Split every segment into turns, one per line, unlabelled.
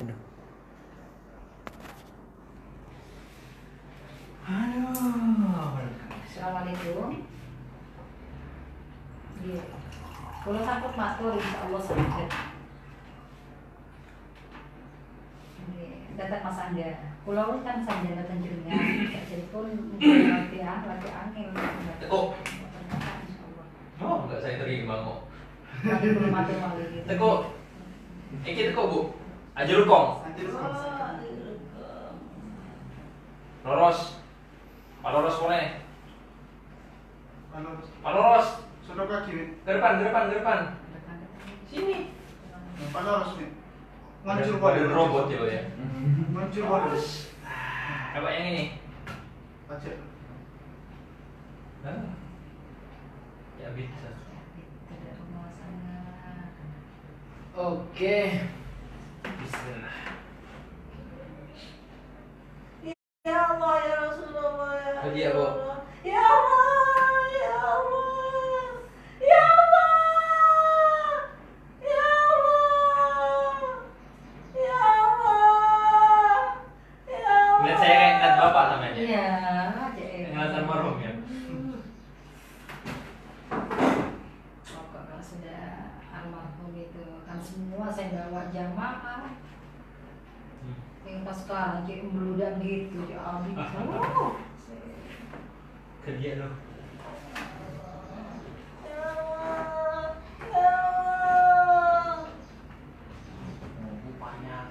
Aduh. Assalamualaikum. Iya. Kalau sangkut matur insya Allah sakit. Datang Mas Angga. Kalau kan Sanja datang jenengan, jadi pun lagi angin.
Teko. Oh, enggak saya terima kok.
Lagi belum matur lagi.
Teko. Iki teko, Bu. Ajurukong. Loros. Paloros boleh. Paloros.
Sudah kaki nih.
Depan. Sini.
Paloros nih. Ngancur
Ada
balik.
robot ya.
Ngancur balik.
Coba yang ini.
Aceh.
Ya bisa.
Oke.
Bismillah.
Ya Allah ya Rasulullah ya
Hadiah, Bu.
Allah. Ya Allah ya Allah ya Allah ya Allah ya Allah ya Allah.
Lihat saya kayak ngeliat bapak namanya.
Iya,
Ngeliat almarhum ya.
Kalau sudah almarhum itu kan semua saya bawa jamaah. Yang pas kaji meludah gitu ya Abi.
Kerja loh.
Ya Allah ya Allah.
Banyak.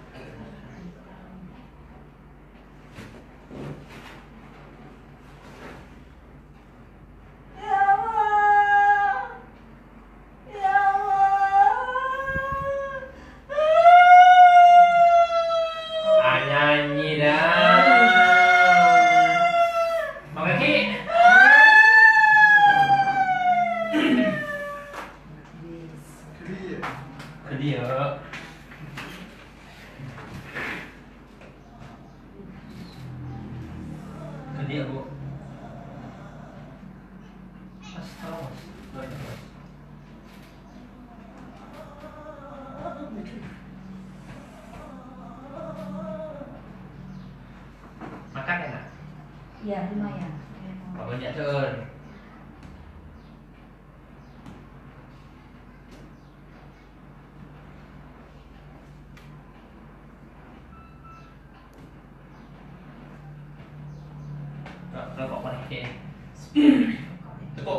Ya Allah ya Allah.
Nyanyi dah. Bang Eki.
Kiri.
Kerja. Kerja, Bu. Mas, tolong, Mas. Makan enak.
Iya, lumayan.
Apa banyak turun? Rokok mana pakai? Cukup.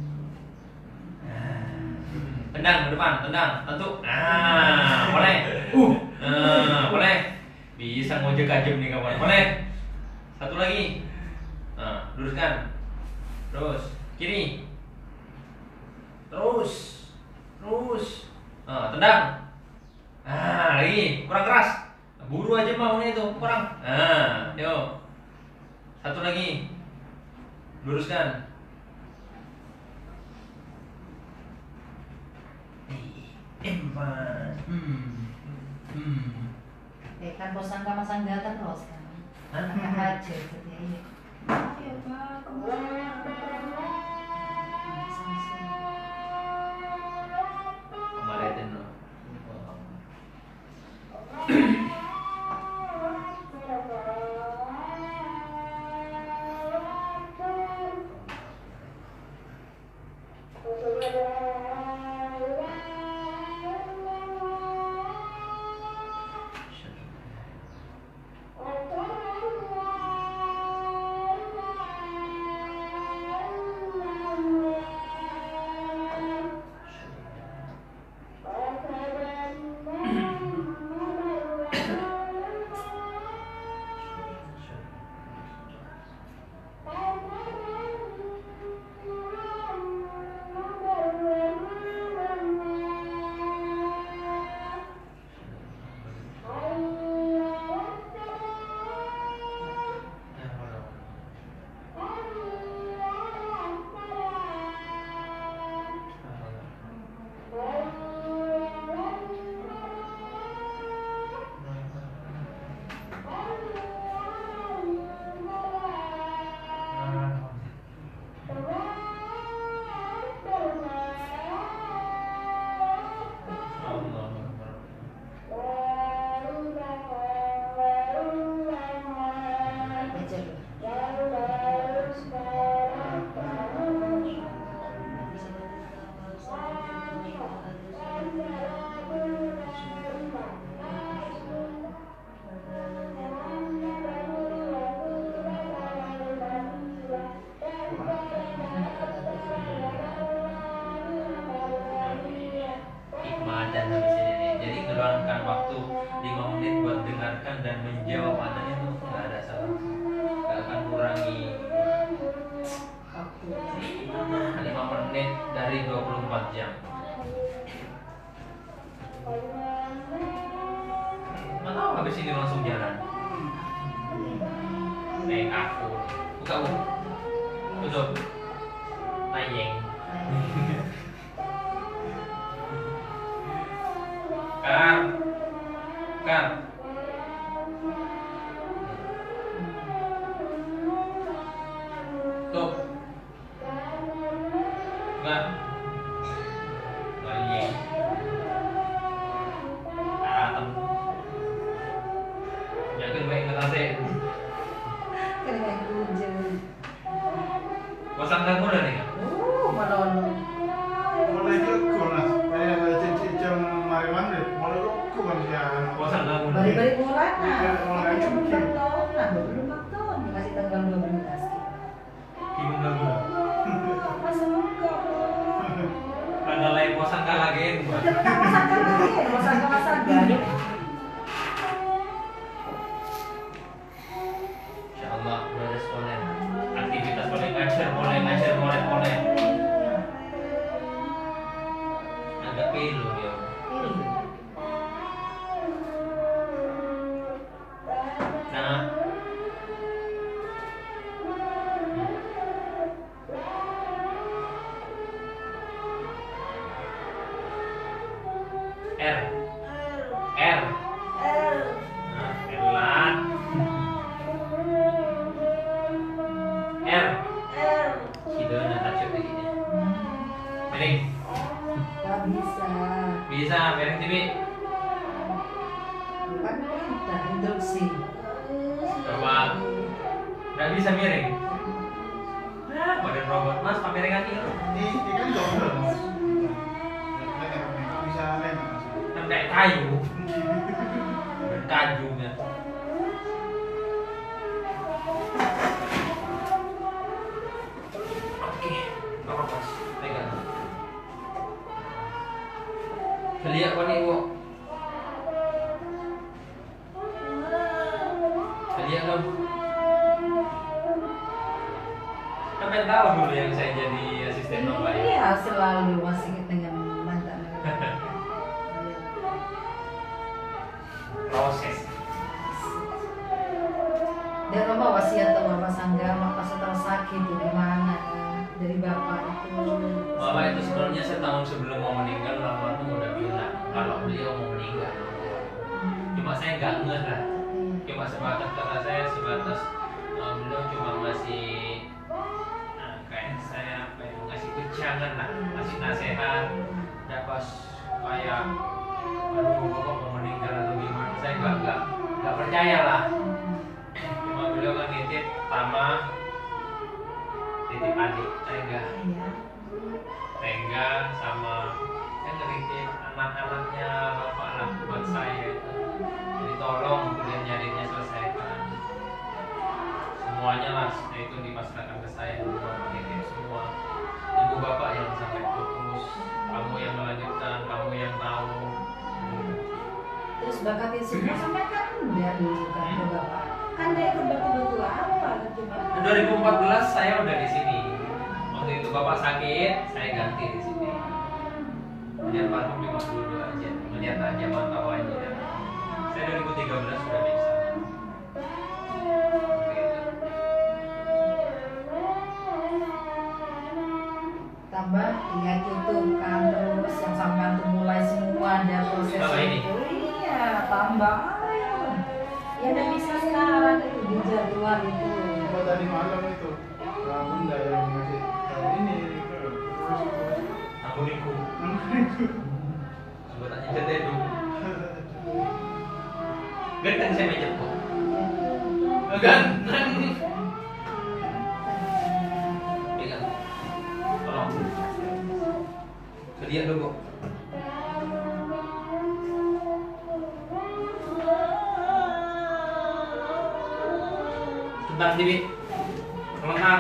Tendang ke depan, tendang, tentu. Boleh. Boleh. Bisa ngojek aja nih kawan. Boleh. Satu lagi. Luruskan. Terus kiri. Terus. Tendang. Lagi. Kurang keras. Buru aja maunya itu. Kurang. Yuk. Satu lagi. Luruskan. Empat.
Kan bosan sama sangga terus kan. Anak aja gitu ya. Ayo Pak,
Kemarin no. 5 menit buat dengarkan dan menjawab adanya tuh nggak ada salah, nggak akan kurangi
Aku
5 menit dari 24 jam. Nggak tahu habis ini langsung jalan. Naik aku, buka bu, tutup, nayeng. Kar. Tuh. Enggak. Nayeng. Atem. Yakin baik ngetase.
kena hujan.
Bosan kamu udah nih?
Menolong.
Mulai lekuk nas. Cincin mari mandi. Mulai lekuk kan dia.
Bosan kamu udah?
Balik-balik murah nah.
Mulai
Makanya
cuci.
belum tahun nah, belum tahun dikasih tanggal 12.
Bingung kamu udah?
Masa enggak?
Ada lain bosan kah lagi?
Udah pernah masakan lagi, masakan.
Insya Allah udah responden. Aktivitas boleh ngajar, boleh. Agak pilu dia. Nah. R. Nah, pelan. R. Hidungnya tajuk begini. Miring.
Gak bisa.
Bisa, miring TV.
Bukan perintah, instruksi.
Coba. Nggak bisa miring. Nah, badan robot mas, pamerin kaki lo.
Ini kan double mas. Bisa lain mas.
Kan kayak kayu. Berkajunya. Oke, apa pas? Pegang. Lihat apa nih, Bu? Lihat dong. Sampai tahu dulu yang saya jadi asisten Bapak ya.
Iya, selalu masih dengan mantan.
Proses.
Dan Bapak wasiat atau Bapak Sanggama pas setelah sakit itu gimana dari Bapak itu?
Bapak itu sebenarnya setahun sebelum mau meninggal almarhum udah bilang kalau beliau mau meninggal. Cuma saya nggak ngeh lah. Cuma sebatas kata saya sebatas beliau cuma ngasih kayak saya apa ya, ngasih ujangan lah, ngasih nasihat. Dan pas kayak aduh bapak mau meninggal atau gimana, saya nggak percaya lah. Cuma beliau kan nitip sama titip adik Tengga sama saya nitip anak-anaknya bapak lah buat saya itu. Jadi tolong kuliah nyarinya selesaikan semuanya lah, itu dipasrahkan ke saya. Bapak nitip semua, ibu bapak yang sampai putus, kamu yang melanjutkan, kamu yang tahu.
Terus bakatin semua sampai kan enggak dulu kan ke Bapak. Kan dia ikut bantu-bantu apa cuma
2014 saya udah di sini. Waktu itu bapak sakit, saya ganti di sini. Melihat almarhum cuma dulu aja, melihat aja, mantau aja. Saya 2013 sudah bisa. Seperti itu.
tambah lihat YouTube kan, terus yang sampai tuh mulai semua ada proses
Tambah ini?
itu. Iya, tambah ayo. Ya udah bisa sekarang itu di jadwal itu.
Kalau tadi malam itu bunda yang ngasih tahu ini
Aku niku. Coba tanya cerita itu. Ganteng saya meja kok. Ganteng. Pegang. Tolong. Lihat dulu. Tentang TV. Tolong.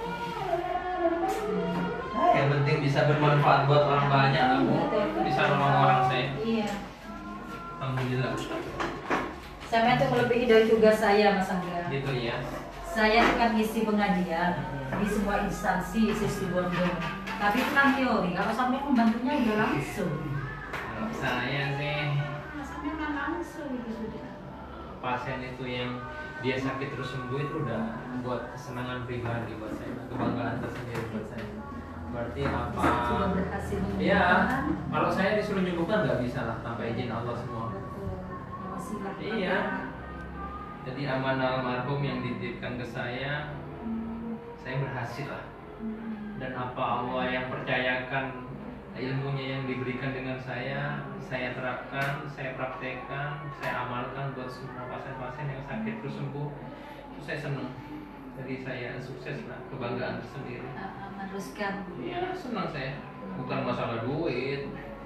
Yang penting bisa bermanfaat buat orang banyak, kamu bisa nolong orang saya.
Iya.
Alhamdulillah. Alhamdulillah.
Saya itu melebihi dari tugas saya, Mas Angga.
Gitu ya.
Saya itu kan ngisi pengajian di semua instansi situ Bondo. Tapi itu kan teori, kalau sampai membantunya udah langsung.
Kalau saya sih
Sampai kan langsung itu sudah.
pasien itu yang dia sakit terus sembuh itu udah buat kesenangan pribadi buat saya, kebanggaan tersendiri buat saya. Berarti apa?
Sudah berhasil
Ya,
menyembuhkan.
kalau saya disuruh nyembuhkan nggak bisa lah tanpa izin Allah semua.
Wasilah.
Iya. Jadi amanah almarhum yang dititipkan ke saya berhasil lah. Dan apa Allah yang percayakan ilmunya yang diberikan dengan saya terapkan, saya praktekkan, saya amalkan buat semua pasien-pasien yang sakit terus sembuh. Itu saya senang. Jadi saya sukses lah, kebanggaan tersendiri.
Meneruskan.
Iya, senang saya. Bukan masalah duit.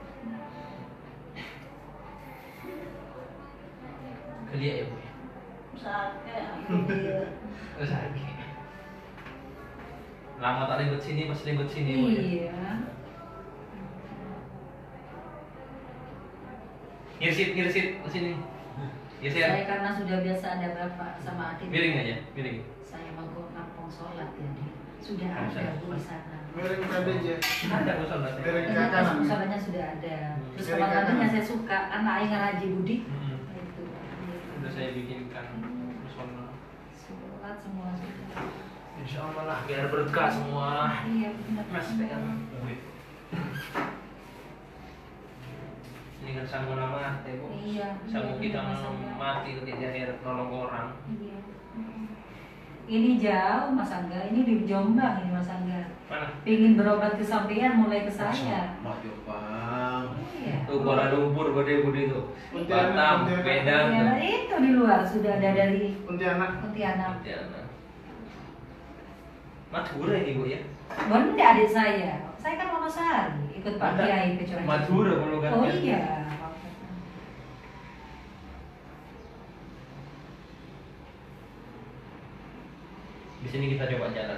Kelia ya Bu.
Sakit.
Sakit. Lama tak ribet sini, pas ribet sini Bu.
Iya.
Ngirsit ke sini. Geser.
Saya karena sudah biasa ada bapak sama adik.
Miring aja, miring.
Saya mau nampung sholat jadi sudah
Bisa.
ada Bu di sana.
Miring tadi aja.
Ada musola saya.
Miring ke
Ini
kanan.
musolanya sudah ada. Terus
Miring
kamar
kanan.
yang saya suka karena Aing ngaji Budi.
Mm-mm.
Itu.
Udah saya bikinkan musola.
Sholat semua sudah.
Insya Allah lah, biar berkah semua.
Iya benar.
Mas pegang. Ini kan sanggup nama, Bu.
Iya.
Sanggup
iya,
kita
Mas Angga.
mati ketika di akhirat nolong orang.
Iya. Ini jauh Mas Angga, ini di Jombang ini Mas Angga.
Mana?
Pingin berobat ke sampean mulai ke saya.
Maju bang.
Iya.
Tuh Kuala Lumpur gede-gede tuh.
Pontianak,
Batam,
Pontianak.
Medan.
Ya, itu di luar sudah ada dari
Pontianak.
Pontianak.
Pontianak. Madura ini Bu ya.
Bunda adik saya. Saya kan Wonosari, ikut Pak
Ada.
Kiai ke Curah.
Madura kalau kan.
Oh iya.
Di sini kita coba jalan.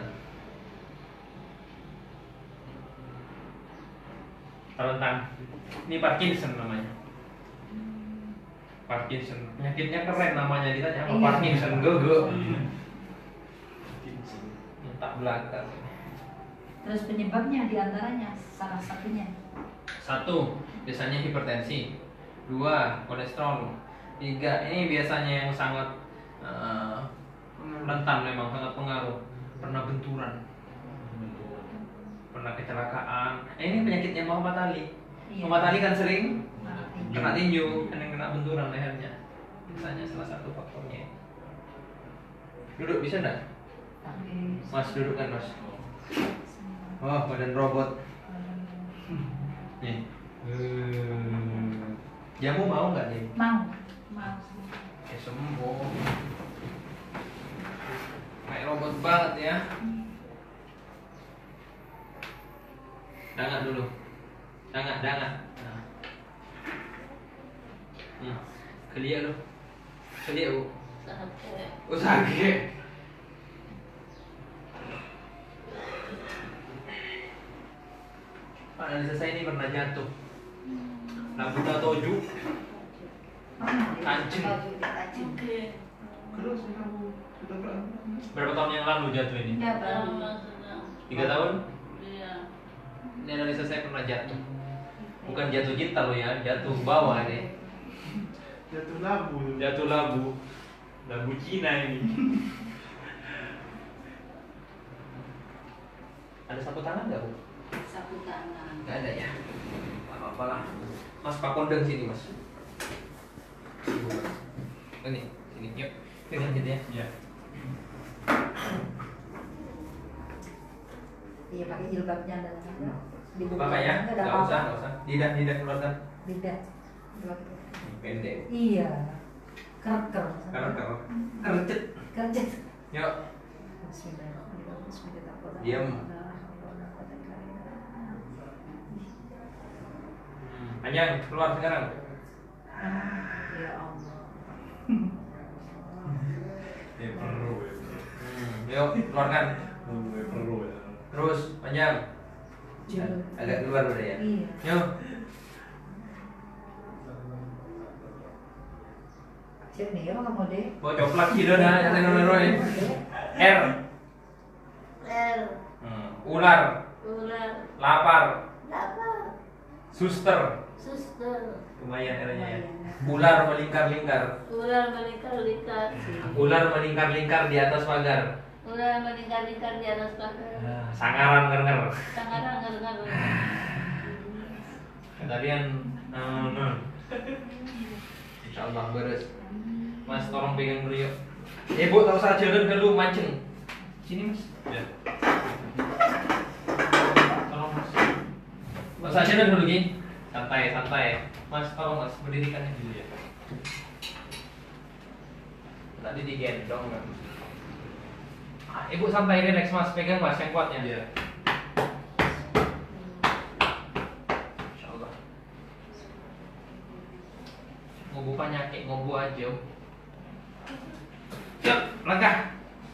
Rentan. Ini Parkinson namanya. Parkinson. Penyakitnya keren namanya, ditanya apa
Iya.
Parkinson gogo. Tak belakang.
Terus penyebabnya diantaranya salah satunya.
1. Biasanya hipertensi. 2. Kolesterol. 3. Ini biasanya yang sangat rentan, memang sangat pengaruh. Pernah benturan, pernah kecelakaan. Ini penyakitnya Muhammad Ali.
Iya.
Muhammad Ali kan sering
Nah,
kena tinju, kan yang kena benturan lehernya. Biasanya salah satu faktornya. Duduk bisa enggak?
tapi
Mas duduk kan Mas. Oh, badan robot. Nih. Jamu mau nggak nih?
mau.
Sembuh. Kayak robot banget ya. Dangat dulu. Dangat. Nah. Kelia lu. Kelia Bu.
Sakit.
Oh sakit. Pak analisa saya ini pernah jatuh. Labuta toju. Kancing.
Oke.
Terus sudah berapa?
Berapa tahun yang lalu jatuh ini?
Enggak baru.
Lama sudah.
3 tahun?
Iya.
Ini analisa saya pernah jatuh. Bukan jatuh cinta loh ya, jatuh bawah ini.
Jatuh labu.
Jatuh labu. Labu Cina ini. Ada sapu tangan nggak Bu?
Sapu tangan.
Nggak ada ya. Nggak apa-apa lah. Mas Pak Kondeng sini Mas. Ini, sini yuk. Pegang gitu ya. Iya.
Iya pakai jilbabnya ada. Dibuka.
Pakai ya?
Nggak ada
Nggak
apa-apa.
usah, nggak usah. Lidah keluarkan.
Tidak.
Pendek.
Iya. Kerker.
Kercet.
Kercet.
Yuk.
Bismillahirrahmanirrahim.
Diam. Panjang, keluar sekarang.
Ya Allah.
Ya perlu ya.
Yuk, keluarkan.
Perlu ya.
Terus, panjang. Agak keluar udah ya.
Iya.
Yuk.
Sini ya kamu deh.
Bawa coplak gitu dah, yang Roy. R.
R.
Ular.
Ular.
Lapar.
Lapar.
Suster.
Suster.
Lumayan R-nya ya. Ular melingkar-lingkar.
Ular melingkar-lingkar.
Ular melingkar-lingkar di atas pagar.
Ular melingkar-lingkar di atas pagar.
Sangaran nger-nger.
Sangaran ngar-ngar.
Tadian Insya Allah beres. Mas tolong pegang dulu yuk. Bu, tak usah jalan dulu mancing. Sini mas. Ya. Tolong mas. Tak usah jalan dulu gini. Santai santai. Mas tolong mas berdirikannya dulu ya. Tadi digendong kan. Ibu santai relax mas, pegang mas yang kuatnya. Iya. Insya Allah. Mau buka nyakit, mau buat aja. Siap, langkah.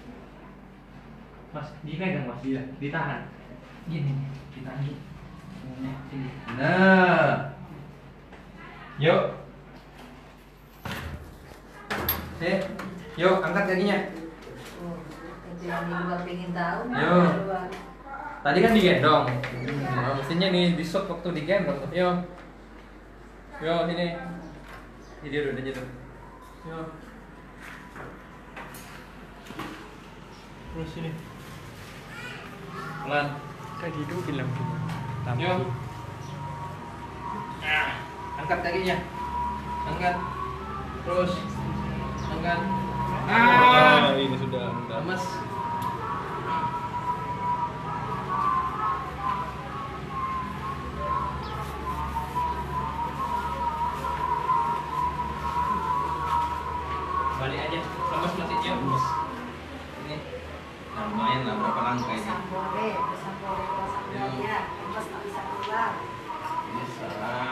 Mas, dipegang mas, iya, ditahan. Gini, ditahan gini. Sini. Nah, yuk. Yuk, angkat kakinya.
Yang di luar pengen tahu.
Yo. Tadi kan digendong. Nah, mestinya nih di shot waktu digendong. Yo. Yo, sini. Ini dia udah jatuh. Yo. Terus sini. Pelan.
Kayak gitu bilang.
Yo. Angkat kakinya. Angkat. Terus. Angkat.
Ini sudah.
Lemes. Balik aja. Lemes masih lemes. Ini. Nah, lumayan lah berapa langkah ini.
Sampore, ya. Mas tak bisa keluar.
Bisa.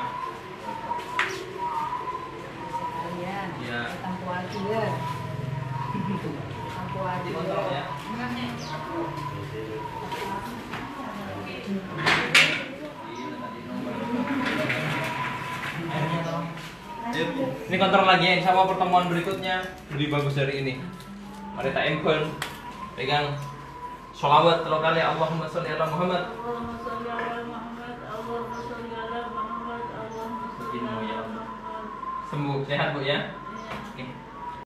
Sekalian.
Iya.
Tampu aja ya. Tampu aja.
Dikontrol ya. Ini kontrol lagi ya, insya Allah pertemuan berikutnya lebih bagus dari ini. Mari tak empel, pegang sholawat 3 kali Allahumma sholli ala Muhammad.
Allahumma sholli ala Muhammad. Allahumma sholli ala Muhammad. Allahumma sholli ala Muhammad.
Sembuh, sehat bu ya.
Iya.
Oke.